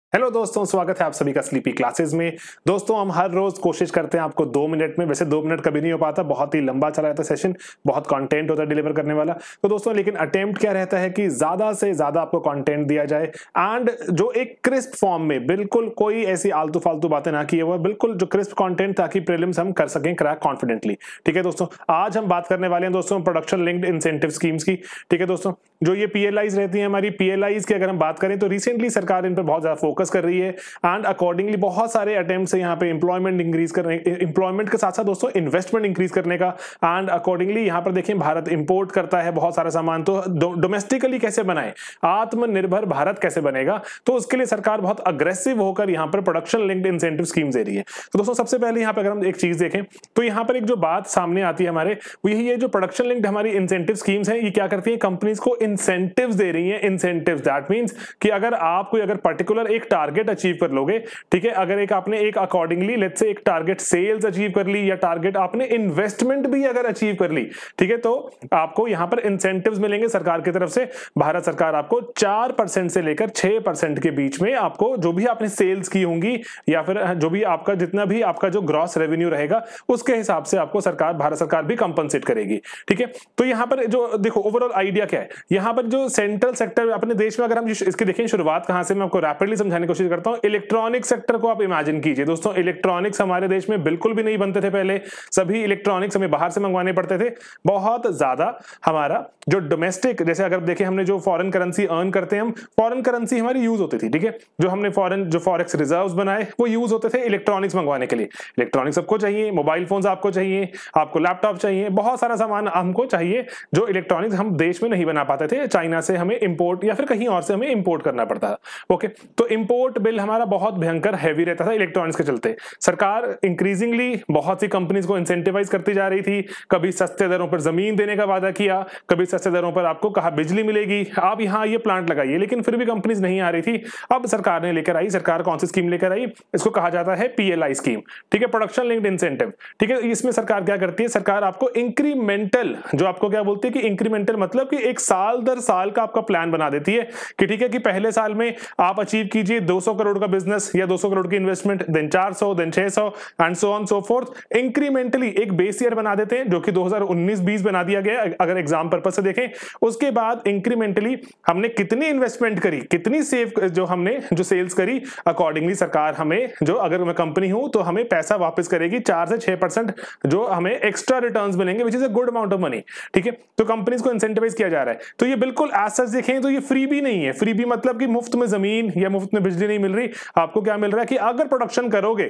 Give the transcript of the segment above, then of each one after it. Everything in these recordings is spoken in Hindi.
हेलो दोस्तों, स्वागत है आप सभी का स्लीपी क्लासेस में। दोस्तों, हम हर रोज कोशिश करते हैं आपको 2 मिनट में, वैसे 2 मिनट कभी नहीं हो पाता, बहुत ही लंबा चला जाता है सेशन, बहुत कंटेंट होता है डिलीवर करने वाला। तो दोस्तों, लेकिन अटेम्प्ट क्या रहता है कि ज्यादा से ज्यादा आपको कंटेंट दिया जाए एंड जो एक क्रिस्प फॉर्म में, बिल्कुल कोई ऐसी आलतू फालतू बातें ना किए हुआ, बिल्कुल जो क्रिस्प कंटेंट, ताकि प्रीलिम्स हम कर सकें क्रैक कॉन्फिडेंटली। ठीक है दोस्तों, आज हम बात करने वाले हैं दोस्तों प्रोडक्शन लिंक्ड इंसेंटिव स्कीम्स की। ठीक है दोस्तों, जो ये PLIs रहती है हमारी, PLIs की अगर हम बात करें तो रिसेंटली सरकार इन पर बहुत ज्यादा फोकस कर रही है एंड अकॉर्डिंगली बहुत सारे अटेम्प्ट्स है यहाँ पे एम्प्लॉयमेंट इंक्रीज करने, एम्प्लॉयमेंट के साथ साथ दोस्तों इन्वेस्टमेंट इंक्रीज करने का। एंड अकॉर्डिंगली यहाँ पर देखिए, भारत इंपोर्ट करता है बहुत सारा सामान, तो डोमेस्टिकली कैसे बनाए, आत्मनिर्भर भारत कैसे बनेगा, तो उसके लिए सरकार बहुत अग्रेसिव होकर यहाँ पर प्रोडक्शन लिंक्ड इंसेंटिव स्कीम दे रही है। तो दोस्तों, सबसे पहले यहाँ पर अगर हम एक चीज देखें तो यहाँ पर एक जो बात सामने आती है हमारे, वो यही है, जो प्रोडक्शन लिंक्ड हमारी इंसेंटिव स्कीम्स है, ये क्या करती है, कंपनीज को इंसेंटिव्स दे रही है। इंसेंटिव्स दैट मींस कि अगर आप कोई अगर पर्टिकुलर एक टारगेट अचीव कर लोगे, ठीक है, अगर एक आपने एक अकॉर्डिंगली लेट्स से एक टारगेट सेल्स अचीव कर ली, या टारगेट आपने इन्वेस्टमेंट भी अगर अचीव कर ली, ठीक है, तो आपको यहां पर इंसेंटिव्स मिलेंगे सरकार की तरफ से। भारत सरकार आपको 4% से लेकर 6% के बीच में आपको जो भी आपने सेल्स की होंगी, या फिर जो भी आपका जितना भी आपका जो ग्रॉस रेवेन्यू रहेगा, उसके हिसाब से आपको सरकार, भारत सरकार भी कंपनसेट करेगी। ठीक है, तो यहां पर जो देखो ओवरऑल आइडिया क्या है, यहां पर जो सेंट्रल सेक्टर अपने देश में, अगर हम इसके देखें शुरुआत कहां से, मैं आपको रैपिडली समझाने की कोशिश करता हूं। इलेक्ट्रॉनिक सेक्टर को आप इमेजिन कीजिए दोस्तों, इलेक्ट्रॉनिक्स हमारे देश में बिल्कुल भी नहीं बनते थे पहले, सभी इलेक्ट्रॉनिक्स हमें बाहर से मंगवाने पड़ते थे। बहुत ज्यादा हमारा जो डोमेस्टिक, जैसे अगर देखें हमने जो फॉरेन करेंसी अर्न करते हैं, हम फॉरेन करेंसी हमारी यूज होती थी। ठीक है, जो हमने फॉरेन जो फॉरेक्स रिजर्व्स बनाए वो यूज होते थे इलेक्ट्रॉनिक्स मंगवाने के लिए। इलेक्ट्रॉनिक्स सबको चाहिए, मोबाइल फोन्स आपको चाहिए, आपको लैपटॉप चाहिए, बहुत सारा सामान हमको चाहिए जो इलेक्ट्रॉनिक्स हम देश में नहीं बना पाते थे, चाइना से हमें इंपोर्ट या फिर कहीं और से हमें इंपोर्ट करना पड़ता था। ओके, तो इंपोर्ट बिल हमारा बहुत भयंकर हैवी रहता था इलेक्ट्रॉनिक्स के चलते। सरकार इंक्रीजिंगली बहुत सी कंपनीज को इंसेंटिवाइज करती जा रही थी, कभी सस्ते दरों पर जमीन देने का वादा किया, कभी सस्ते दरों पर आपको कहा बिजली मिलेगी, आप यहां ये प्लांट लगाइए, लेकिन फिर भी कंपनीज नहीं आ रही थी। अब सरकार ने लेकर आई, सरकार कौन सी स्कीम लेकर आई, इसको कहा जाता है PLI स्कीम। ठीक है, प्रोडक्शन लिंक्ड इंसेंटिव। ठीक है, इसमें सरकार क्या करती है, सरकार आपको इंक्रीमेंटल, जो आपको क्या बोलती है कि इंक्रीमेंटल मतलब कि एक साल दर साल का आपका प्लान बना देती है कि ठीक है कि पहले साल में आप अचीव कीजिए 200 करोड़ का बिजनेस या 200 करोड़ की investment, then 400, then 600 and so on so forth. Incrementally एक बेस ईयर बना देते हैं, जो कि 2019-20 बना दिया गया अगर एग्जाम पर्पस से देखें। उसके बाद इंक्रीमेंटली हमने कितनी इन्वेस्टमेंट करी, कितनी सेव जो हमने जो सेल्स करी, अकॉर्डिंगली सरकार हमें, जो अगर मैं कंपनी हूं तो हमें पैसा वापस करेगी 4 से 6% जो हमें एक्स्ट्रा रिटर्न्स मिलेंगे, which is a good amount of money. ठीक है, तो कंपनीज को इंसेंटिवाइज किया जा रहा है। तो ये बिल्कुल एज सच देखें तो ये फ्री भी नहीं है। फ्री भी मतलब कि मुफ्त में जमीन या मुफ्त में बिजली नहीं मिल रही। आपको क्या मिल रहा है कि अगर प्रोडक्शन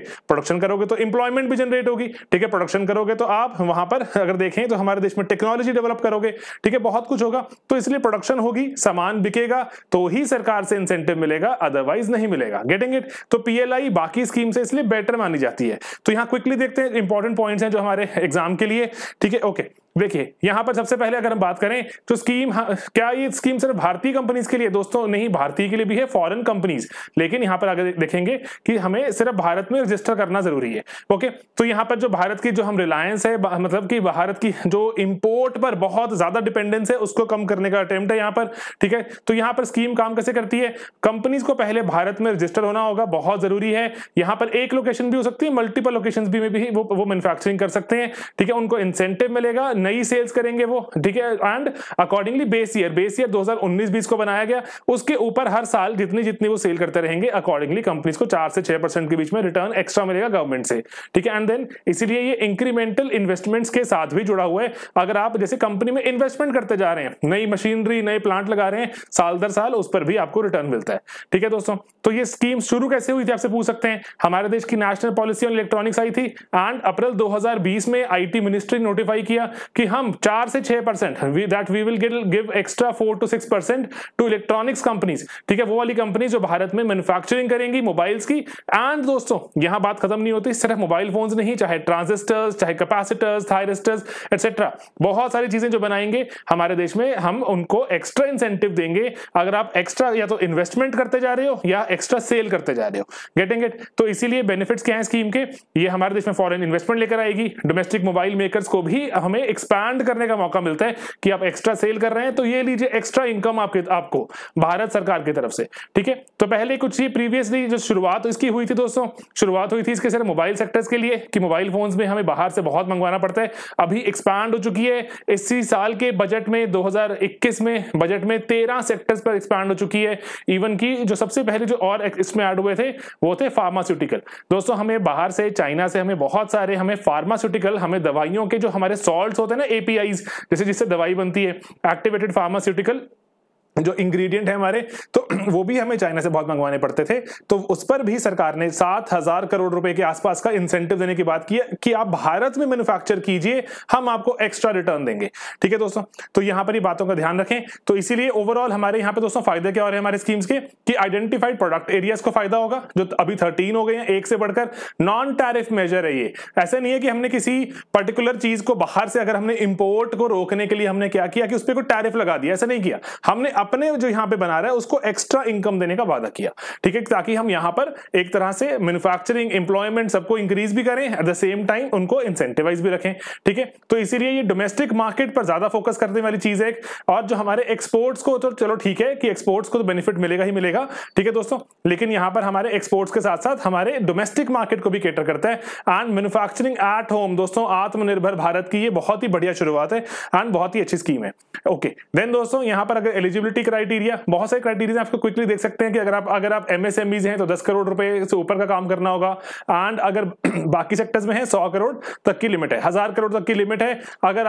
करोगे तो एम्प्लॉयमेंट भी जनरेट होगी। ठीक है, प्रोडक्शन करोगे तो आप वहां पर अगर देखें तो हमारे देश में टेक्नोलॉजी डेवलप करोगे, ठीक है, बहुत कुछ होगा। तो इसलिए प्रोडक्शन होगी, सामान बिकेगा, तो ही सरकार से इंसेंटिव मिलेगा, अदरवाइज नहीं मिलेगा। Getting it? तो PLI बाकी स्कीम से इसलिए बेटर मानी जाती है। तो यहां क्विकली देखते हैं, इंपॉर्टेंट पॉइंट्स हैं जो हमारे एग्जाम के लिए। ठीक है, ओके, देखिए यहां पर सबसे पहले अगर हम बात करें तो स्कीम, क्या ये स्कीम सिर्फ भारतीय कंपनीज के लिए? दोस्तों नहीं, भारतीय के लिए भी है, फॉरेन कंपनीज, लेकिन यहां पर अगर देखेंगे कि हमें सिर्फ भारत में रजिस्टर करना जरूरी है। ओके, तो यहां पर जो भारत की जो हम रिलायंस है, मतलब कि भारत की जो इंपोर्ट पर बहुत ज्यादा डिपेंडेंस है, उसको कम करने का अटेम्प्ट है यहां पर। ठीक है, तो यहां पर स्कीम काम कैसे करती है, कंपनीज को पहले भारत में रजिस्टर होना होगा, बहुत जरूरी है। यहां पर एक लोकेशन भी हो सकती है, मल्टीपल लोकेशन भी में भी वो मैन्युफैक्चरिंग कर सकते हैं। ठीक है, उनको इंसेंटिव मिलेगा, नई सेल्स करेंगे वो। ठीक है, एंड अकॉर्डिंगली बेस ईयर 2019-20 को बनाया गया, उसके ऊपर हर साल जितनी वो सेल करते रहेंगे, अकॉर्डिंगली कंपनीज को 4 से 6% के बीच में रिटर्न एक्स्ट्रा मिलेगा गवर्नमेंट से। ठीक है, एंड देन इसीलिए ये इंक्रीमेंटल इन्वेस्टमेंट्स के साथ भी जुड़ा हुआ है। अगर आप जैसे कंपनी में इन्वेस्टमेंट करते जा रहे हैं, नई मशीनरी, नए प्लांट लगा रहे हैं, साल दर साल उस पर भी आपको रिटर्न मिलता है। ठीक है दोस्तों, तो ये स्कीम शुरू कैसे हुई थी आपसे पूछ सकते हैं। हमारे देश की नेशनल पॉलिसी ऑन इलेक्ट्रॉनिक्स आई थी एंड अप्रैल 2020 में IT मिनिस्ट्री नोटिफाई किया कि हम 4 से 6% that we will give extra 4 to 6% to electronics companies. ठीक है, वो वाली कंपनी जो भारत में मैन्युफैक्चरिंग करेंगी मोबाइल्स की। एंड दोस्तों यहां बात खत्म नहीं होती, सिर्फ मोबाइल फोन्स नहीं, चाहे ट्रांजिस्टर्स, चाहे कैपेसिटर्स, थायरिस्टर्स एक्सेट्रा, बहुत सारी चीजें जो बनाएंगे हमारे देश में, हम उनको एक्स्ट्रा इंसेंटिव देंगे अगर आप एक्स्ट्रा या तो इन्वेस्टमेंट करते जा रहे हो या एक्स्ट्रा सेल करते जा रहे हो। Getting it? तो इसीलिए बेनिफिट्स क्या है स्कीम के, ये हमारे देश में फॉरेन इन्वेस्टमेंट लेकर आएगी, डोमेस्टिक मोबाइल मेकर्स को भी हमें एक्सपैंड करने का मौका मिलता है कि आप एक्स्ट्रा सेल कर रहे हैं, तो ये लीजिए एक्स्ट्रा इनकम आपको भारत सरकार की तरफ से। ठीक है, तो पहले कुछ ही प्रीवियसली जो शुरुआत इसकी हुई थी दोस्तों, शुरुआत हुई थी इसके सिर्फ मोबाइल सेक्टर्स के लिए कि मोबाइल फोन्स में हमें बाहर से बहुत मंगवाना पड़ता है। अभी एक्सपैंड हो चुकी है इसी साल के बजट में, 2021 में बजट में 13 सेक्टर्स पर एक्सपैंड हो चुकी है। इवन की जो सबसे पहले जो और इसमें ऐड हुए थे वो थे फार्मास्यूटिकल। दोस्तों हमें बाहर से, चाइना से हमें बहुत सारे हमें फार्मास्यूटिकल, हमें दवाइयों के जो हमारे सॉल्ट्स होते हैं ना, APIs, जैसे जिससे दवाई बनती है, एक्टिवेटेड फार्मास्यूटिकल जो इंग्रेडिएंट है हमारे, तो वो भी हमें चाइना से बहुत मंगवाने पड़ते थे। तो उस पर भी सरकार ने 7,000 करोड़ रुपए के आसपास का इंसेंटिव देने की बात की है कि आप भारत में मैन्युफैक्चर कीजिए, हम आपको एक्स्ट्रा रिटर्न देंगे। ठीक है दोस्तों, तो यहां पर ये बातों का ध्यान रखें। तो इसीलिए ओवरऑल हमारे यहाँ पे दोस्तों फायदे क्या हो रहे हैं हमारे स्कीम्स के, कि आइडेंटिफाइड प्रोडक्ट एरियाज को फायदा होगा, जो अभी 13 हो गए हैं, एक से बढ़कर। नॉन टैरिफ मेजर है ये, ऐसा नहीं है कि हमने किसी पर्टिकुलर चीज को बाहर से, अगर हमने इंपोर्ट को रोकने के लिए हमने क्या किया कि उस पर कोई टैरिफ लगा दिया, ऐसा नहीं किया। हमने अपने जो यहाँ पे बना रहा है उसको एक्स्ट्रा इनकम देने का वादा किया। ठीक है, ताकि हम यहाँ पर एक तरह से मैन्युफैक्चरिंग, एम्प्लॉयमेंट सबको इंक्रीज भी करें, एट द सेम टाइम उनको इंसेंटिवाइज भी रखें। ठीक है, तो इसीलिए ये डोमेस्टिक मार्केट पर ज्यादा फोकस करने वाली चीज है। और जो हमारे एक्सपोर्ट्स को, तो चलो ठीक है कि एक्सपोर्ट्स को तो बेनिफिट मिलेगा ही मिलेगा, ठीक है दोस्तों, लेकिन यहाँ पर हमारे एक्सपोर्ट्स के साथ साथ हमारे डोमेस्टिक मार्केट को भी कैटर करता है। एंड मैन्युफैक्चरिंग एट होम दोस्तों, आत्मनिर्भर भारत की ये बहुत ही बढ़िया शुरुआत है एंड बहुत ही अच्छी स्कीम है। ओके, देन दोस्तों यहाँ पर अगर एलिजिबिलिटी क्राइटेरिया, बहुत सारे क्राइटेरिया आपको क्विकली देख सकते हैं कि अगर आप MSMEs हैं तो 10 करोड़ रुपए से ऊपर का काम करना होगा। एंड अगर बाकी सेक्टर्स में है 100 करोड़ तक की लिमिट है, 1000 करोड़ तक की लिमिट है अगर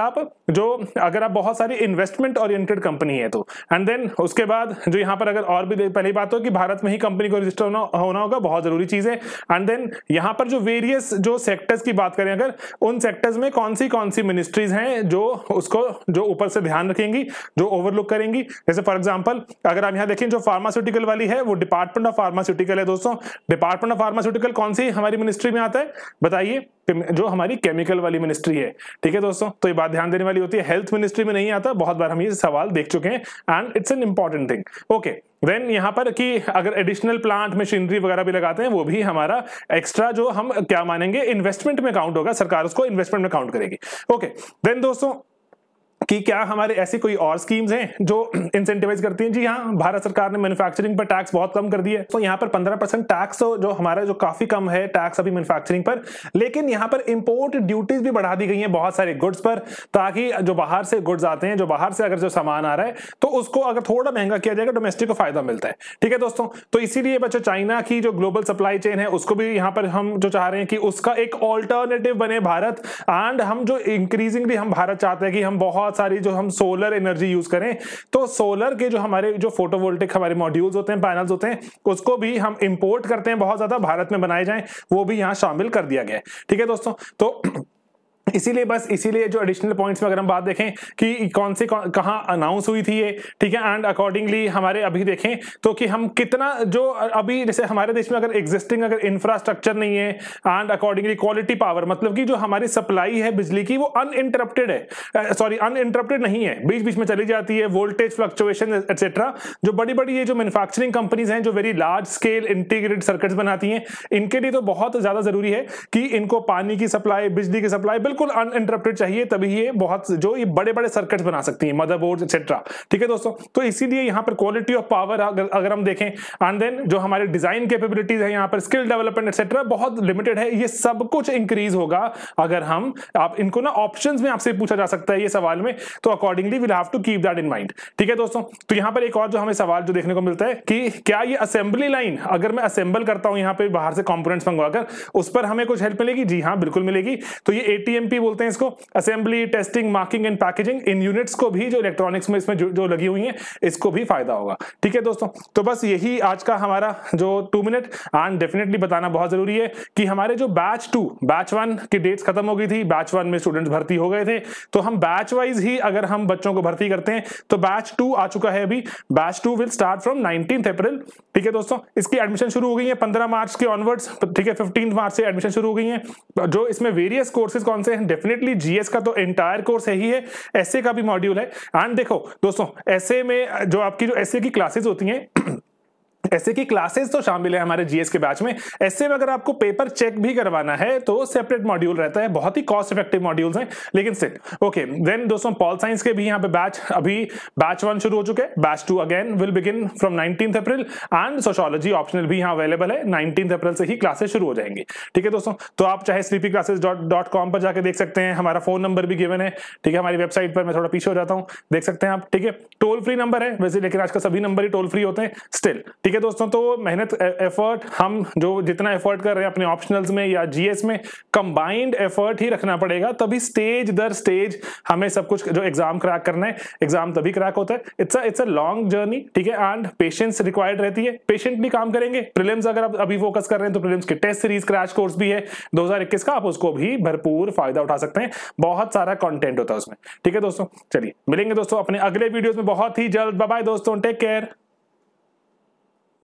आप बहुत सारी इन्वेस्टमेंट ओरिएंटेड कंपनी है तो। एंड देन उसके बाद जो यहाँ पर अगर और भी पहली बात हो कि भारत में ही कंपनी को रजिस्टर होना होगा, बहुत जरूरी चीज है। एंड देन यहाँ पर जो वेरियस जो सेक्टर्स की बात करें, अगर उन सेक्टर्स में कौन सी मिनिस्ट्रीज हैं जो उसको जो ऊपर से ध्यान रखेंगी, जो ओवरलुक करेंगी। जैसे फॉर एग्जांपल अगर आप यहाँ देखें, जो फार्मास्यूटिकल वाली है वो डिपार्टमेंट ऑफ फार्मास्यूटिकल है दोस्तों। डिपार्टमेंट ऑफ फार्मास्यूटिकल कौन सी हमारी मिनिस्ट्री में आता है बताइए? जो हमारी केमिकल वाली मिनिस्ट्री है। ठीक है दोस्तों, तो ये बात ध्यान देने वाली होती है। हेल्थ मिनिस्ट्री में नहीं आता, बहुत बार हम ये सवाल देख चुके हैं and it's an important thing. Okay, then यहाँ पर कि अगर एडिशनल प्लांट मशीनरी वगैरह भी लगाते हैं, वो भी हमारा एक्स्ट्रा जो हम क्या मानेंगे इन्वेस्टमेंट में काउंट होगा, सरकार उसको इन्वेस्टमेंट में काउंट करेगी। ओके, देन दोस्तों कि क्या हमारे ऐसी कोई और स्कीम्स हैं जो इंसेंटिवाइज करती हैं? जी हाँ, भारत सरकार ने मैन्युफैक्चरिंग पर टैक्स बहुत कम कर दिया है। तो यहाँ पर 15% टैक्स जो हमारा जो काफी कम है टैक्स अभी मैन्युफैक्चरिंग पर, लेकिन यहाँ पर इंपोर्ट ड्यूटीज भी बढ़ा दी गई हैं बहुत सारे गुड्स पर, ताकि जो बाहर से गुड्स आते हैं, जो बाहर से अगर जो सामान आ रहा है तो उसको अगर थोड़ा महंगा किया जाएगा, डोमेस्टिक को फायदा मिलता है। ठीक है दोस्तों, तो इसीलिए बच्चों चाइना की जो ग्लोबल सप्लाई चेन है उसको भी यहाँ पर हम जो चाह रहे हैं कि उसका एक ऑल्टरनेटिव बने भारत। एंड हम जो इंक्रीजिंगली हम भारत चाहते हैं कि हम बहुत सारी जो हम सोलर एनर्जी यूज करें, तो सोलर के जो हमारे जो फोटोवोल्टिक हमारे मॉड्यूल्स होते हैं, पैनल्स होते हैं, उसको भी हम इंपोर्ट करते हैं बहुत ज्यादा, भारत में बनाए जाएं, वो भी यहां शामिल कर दिया गया है। ठीक है दोस्तों, तो इसीलिए जो एडिशनल पॉइंट्स में अगर हम बात देखें कि कहां अनाउंस हुई थी ये, ठीक है, एंड अकॉर्डिंगली हमारे अभी देखें तो कि हम कितना जो अभी जैसे हमारे देश में अगर एग्जिस्टिंग अगर इंफ्रास्ट्रक्चर नहीं है एंड अकॉर्डिंगली क्वालिटी पावर, मतलब कि जो हमारी सप्लाई है बिजली की वो अनइंटरप्टेड है, सॉरी अनइंटरप्टेड नहीं है, बीच बीच में चली जाती है, वोल्टेज फ्लक्चुएशन एक्सेट्रा। जो बड़ी बड़ी ये जो मैन्युफैक्चरिंग कंपनीज हैं जो very large scale integrated circuits बनाती हैं, इनके लिए तो बहुत ज्यादा जरूरी है कि इनको पानी की सप्लाई, बिजली की सप्लाई बिल्कुल अनइंटरप्टेड चाहिए, तभी ये बहुत जो ये बड़े बड़े सर्किट्स बना सकती हैं, मदरबोर्ड एक्सेट्रा। ठीक है दोस्तों, तो इसीलिए यहां पर क्वालिटी ऑफ पावर अगर हम देखें, एंड देन जो हमारे डिजाइन कैपेबिलिटीज है, यहां पर स्किल डेवलपमेंट एक्सेट्रा बहुत लिमिटेड है। ये सब कुछ इंक्रीज होगा अगर हम, आप इनको ना ऑप्शंस में आपसे पूछा जा सकता है ये सवाल में, तो accordingly we have to keep that in mind. ठीक है दोस्तों, तो यहां पर एक और जो हमें सवाल जो देखने को मिलता है कि क्या ये असेंबली लाइन अगर मैं असेंबल करता हूं यहां पे बाहर से कंपोनेंट्स मंगवाकर, उस पर हमें कुछ हेल्प मिलेगी? जी हां, बिल्कुल मिलेगी। तो ये ATMP बोलते हैं इसको, assembly testing marking and packaging इन यूनिट्स को भी जो इलेक्ट्रॉनिक्स में इसमें जो लगी हुई हैं, इसको भी फायदा होगा। ठीक है दोस्तों, तो बस यही आज का हमारा जो 2 मिनट, एंड डेफिनेटली बताना बहुत जरूरी है कि हमारे जो बैच 2, बैच 1 की डेट्स खत्म हो गई थी, बैच 1 में स्टूडेंट्स भर्ती हो गए थे, तो हम बैच वाइज ही अगर हम बच्चों को भर्ती करते हैं तो बैच 2 आ चुका है अभी। Batch 2 will start from 19 April. ठीक है दोस्तों, इसकी एडमिशन शुरू हो गई है 15 मार्च के ऑनवर्ड्स। ठीक है, 15 मार्च से एडमिशन शुरू हो गई है। जो इसमें वेरियस कोर्सेज कौन से हैं? डेफिनेटली जीएस का तो एंटायर कोर्स है ही है, एसए का भी मॉड्यूल है। एंड देखो दोस्तों, एसए में जो आपकी जो एसए की क्लासेस होती हैं ऐसे की क्लासेस तो शामिल है हमारे जीएस के बैच में। ऐसे में अगर आपको पेपर चेक भी करवाना है तो सेपरेट मॉड्यूल रहता है, बहुत ही कॉस्ट इफेक्टिव मॉड्यूल्स हैं, लेकिन स्टिल ओके। देन दोस्तों पॉल साइंस के भी यहाँ पे बैच, अभी बैच 1 शुरू हो चुके हैं, batch 2 again will begin from 19th April and sociology optional भी यहाँ अवेलेबल है, 19th अप्रैल से ही क्लासेस शुरू हो जाएंगी। ठीक है दोस्तों, तो आप चाहे sleepyclasses.com पर जाके देख सकते हैं, हमारा फोन नंबर भी गिवन है, ठीक है, हमारी वेबसाइट पर। मैं थोड़ा पीछे हो जाता हूँ, देख सकते हैं आप, ठीक है। टोल फ्री नंबर है वैसे, लेकिन आज का सभी नंबर ही टोल फ्री होते हैं स्टिल, ठीक है दोस्तों। तो मेहनत, एफर्ट, हम जो जितना एफर्ट कर रहे हैं अपने ऑप्शनल्स में या जीएस में, कंबाइंड एफर्ट ही रखना पड़ेगा, तभी स्टेज दर स्टेज हमें सब कुछ जो एग्जाम क्रैक करना है, एग्जाम तभी क्रैक होता है। इट्स अ लॉन्ग जर्नी, ठीक है, एंड पेशेंस रिक्वायर्ड रहती है। पेशेंटली काम करेंगे। प्रीलिम्स अगर आप अभी फोकस कर रहे हैं तो प्रीलिम्स के टेस्ट सीरीज क्रैश कोर्स भी है 2021 का, आप उसको भी भरपूर फायदा उठा सकते हैं, बहुत सारा कंटेंट होता है उसमें। ठीक है दोस्तों, चलिए मिलेंगे दोस्तों अपने अगले वीडियोस में बहुत ही जल्द। बाय बाय दोस्तों, टेक केयर।